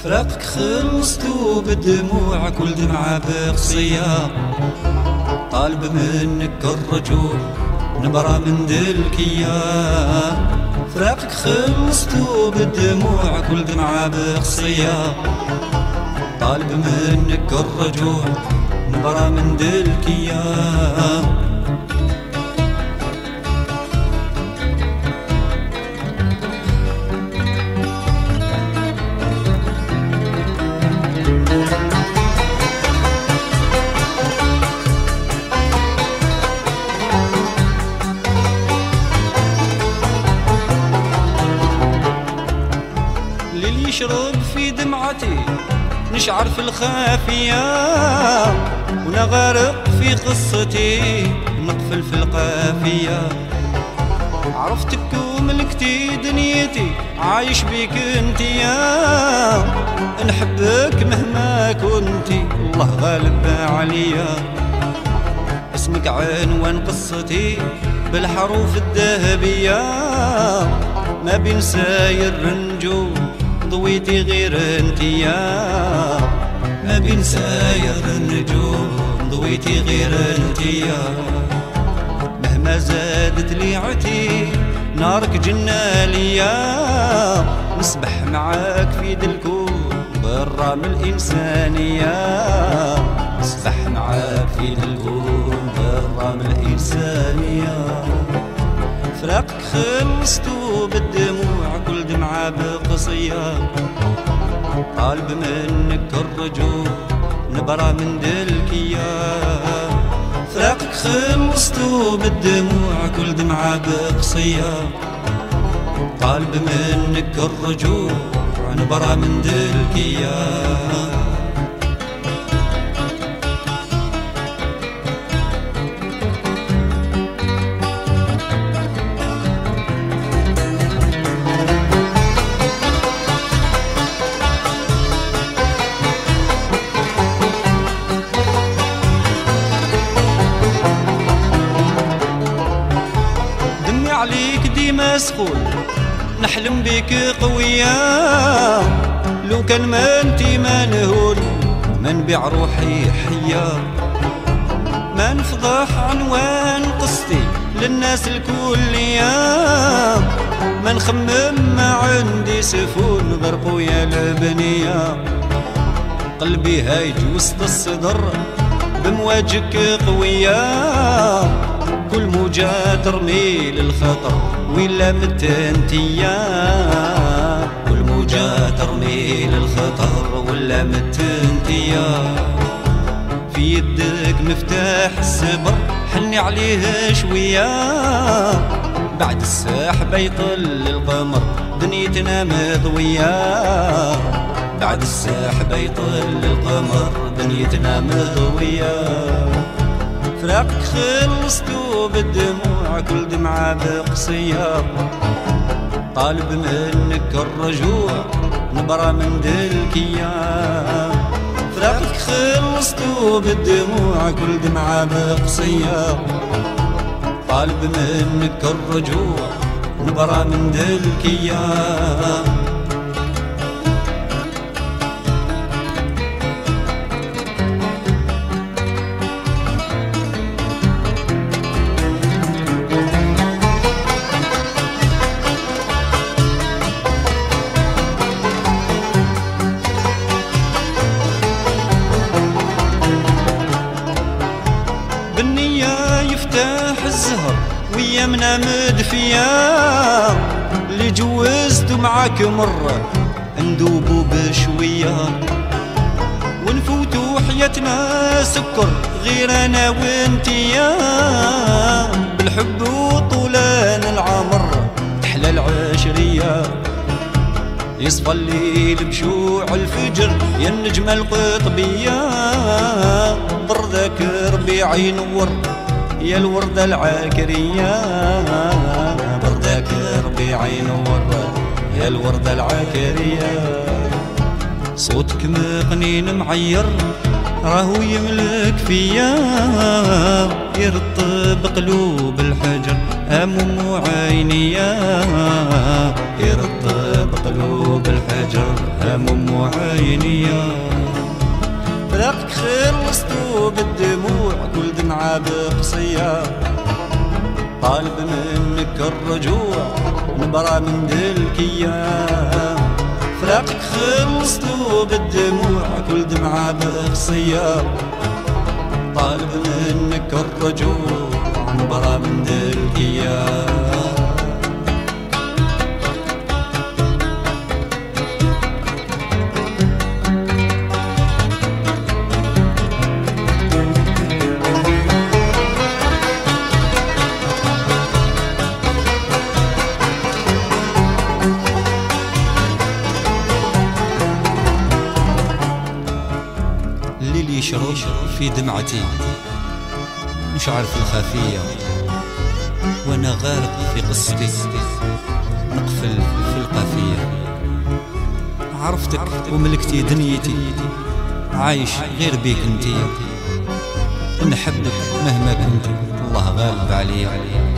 فراقك خلصتو بالدموع، كل دمعة بقصية طالب منك الرجوع، نبرة من دلكية. فراقك خلصتو بالدموع، كل دمعة بقصية طالب منك الرجوع، نبرة من دلكية. للي يشرب في دمعتي نشعر في الخافية، وانا غارق في قصتي نقفل في القافية. عرفتك وملكتي دنيتي عايش بيك انتيا، نحبك مهما كنتي الله غالب عليا. اسمك عنوان قصتي بالحروف الذهبية، ما بين ساير النجوم ضويتي غير انتيا. ما بين ساير النجوم ضويتي غير انتيا. مهما زادت ليعتي نارك جنة ليا، نسبح معاك في دلكون برا من الإنسانية. نسبح معاك في دلكون برا من الإنسانية. فراقك خلصتو بالدموع، كل دمعة بقصية طالب منك الرجوع، نبرة من دلكية. فراقك خلصتو بالدموع، كل دمعة بقصية طالب منك الرجوع، نبرة من دلكية. عليك ديما سخون نحلم بك قوية، لو كان ما انتي ما نهون ما نبيع روحي حية. ما نفضح عنوان قصتي للناس الكلية، ما نخمم ما عندي سفون غير قوية البنية. قلبي هايج وسط الصدر بمواجك قوية، كل موجة ترمي للخطر ولا متنتيا. كل موجة ترمي للخطر ولا متنتيا. في يدك مفتاح الصبر حني عليه شوية، بعد السحبة يطل القمر دنيتنا مضوية. بعد السحبة يطل القمر دنيتنا مضوية. فراقك خلصتو بالدموع، كل دمعة بقصية طالب منك الرجوع، نبرة من دلكية. فراقك خلصتو بالدموع، كل دمعة بقصية طالب منك الرجوع، نبرة من دلكية. بالنية يفتح الزهر ويمنا مدفية، اللي جوزتو معاك مرة ندوبو بشوية، ونفوتو حياتنا سكر غير انا وانتيا. بالحب وطولان العمر تحلى العشرية، يصفى الليل بشوع الفجر يا النجمة القطبية. برذاك ربيع ينور يا الوردة العاكرية. برذاك ربيع ينور يا الوردة العاكرية. صوتك مقنين معير راهو يملك فيا، يرطب قلوب الحجر هموم عينيا. يرطب قلوب الحجر أم عينيا. فراقك خلصتو بالدموع كل دمعة بقصية، طالب منك الرجوع نبرة من دلكية. فراقك خلصتو بالدموع كل دمعة بقصية، طالب منك الرجوع نبرة من دلكية. الليل يشرب في دمعتي مش عارف الخافية، وانا غارق في قصتي نقفل في القافية. عرفتك وملكتي دنيتي، عايش غير بيك انتي، نحبك مهما كنت الله غالب عليا.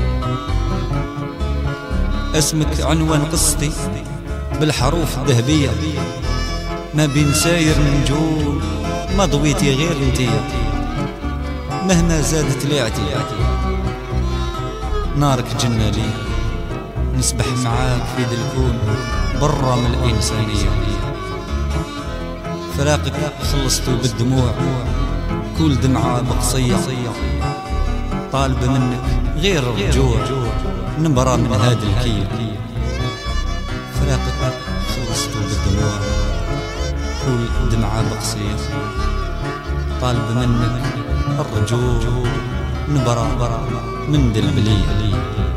اسمك عنوان قصتي بالحروف الذهبية، ما بين ساير نجوم ما ضويتي غير انتيا. مهما زادت ليعتي نارك جنة لي، نسبح معاك في ذا الكون برا من الإنسانية. فراقك خلصتو بالدموع كل دمعة بقصية، طالب منك غير الرجوع نبرة من هاد الكيل. فراقك خلصتو بالدموع كل دمعة بقصية، طالب منك الرجوع نبرة من ذا البلية.